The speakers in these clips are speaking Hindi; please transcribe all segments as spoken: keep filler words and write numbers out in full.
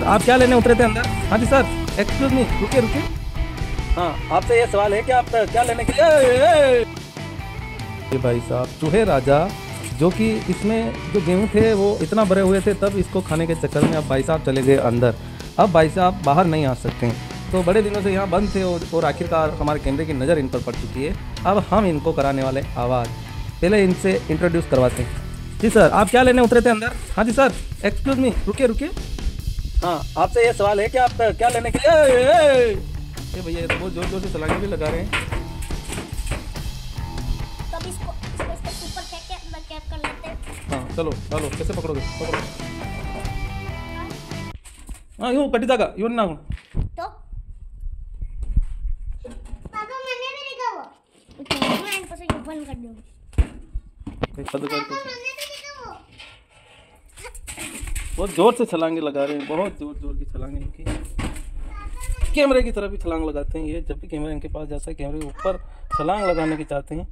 आप क्या लेने उतरे थे अंदर? हाँ जी सर, एक्सक्यूज मी, रुकिए रुकिए। हाँ, आपसे ये सवाल है कि आप क्या लेने के लिए? ये भाई साहब, चूहे राजा, जो कि इसमें जो गेहूं थे वो इतना भरे हुए थे, तब इसको खाने के चक्कर में अब भाई साहब चले गए अंदर। अब भाई साहब बाहर नहीं आ सकते हैं, तो बड़े दिनों से यहाँ बंद थे और, और आखिरकार हमारे कैमरे की नज़र इन पर पड़ चुकी है। अब हम इनको कराने वाले आवाज़, पहले इनसे इंट्रोड्यूस करवाते हैं। जी सर, आप क्या लेने उतरे थे अंदर? हाँ जी सर, एक्सक्यूज मी, रुकिए रुकिए। हाँ, आपसे ये सवाल है कि आप क्या लेने के लिए? ये भैया तो बहुत जोर जोर से छलांगे भी लगा रहे हैं। तो इसको इसको इसको ऊपर फेंक के अंदर कैप कर लेते हैं। हाँ चलो चलो, कैसे पकड़ोगे? पकड़ो। हाँ यूँ कटी धागा यूँ ना। तो पापा मैंने भी देखा वो, तो मैं इनको से ये बंद कर दूँ। पापा मैंने भी देखा वो। बहुत जोर से छलांगे लगा रहे हैं, बहुत जोर जोर की छलांगे इनकी। कैमरे की तरफ भी छलांग लगाते हैं ये, जब भी कैमरा इनके पास जाता है कैमरे के ऊपर छलांग लगाने की चाहते हैं।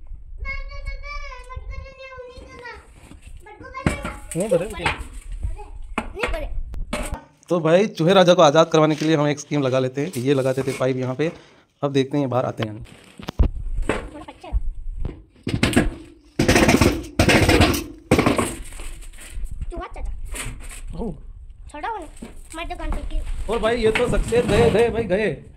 नहीं भरे नहीं भरे। तो भाई चूहे राजा को आज़ाद करवाने के लिए हम एक स्कीम लगा लेते हैं। ये लगाते थे पाइप यहाँ पे, अब देखते हैं ये बाहर आते हैं। थोड़ा कच्चा है। चूहा चाचा ओह, छोड़ा उन्हें, मैं दुकान पे की। और भाई ये तो सक्सेस गए गए भाई गए।